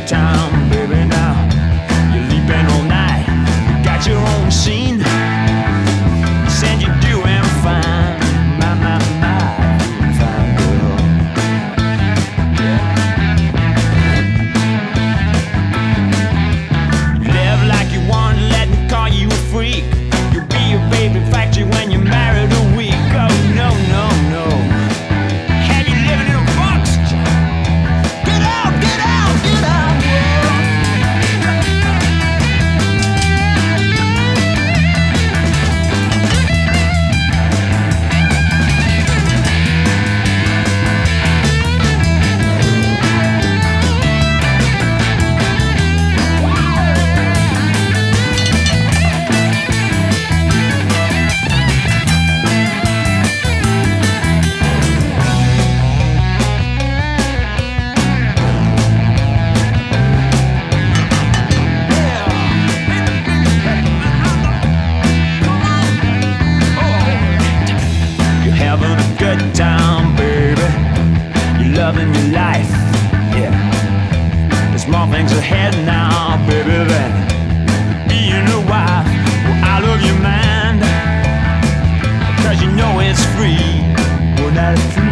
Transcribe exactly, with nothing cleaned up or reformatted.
time, baby, now. You're leaping all night, you got your own scene. Said you're doing fine, my, my, my, doing fine, girl. You live like you want, let me call you a freak. You'll be a baby factory when you're married a week. Oh, no, no, no. Have you living in a box? Get out, get out, get out, having a good time, baby. You're loving your life, yeah. There's more things ahead now, baby, than being a wife. Well, out of your mind, cause you know it's free. Well, not free.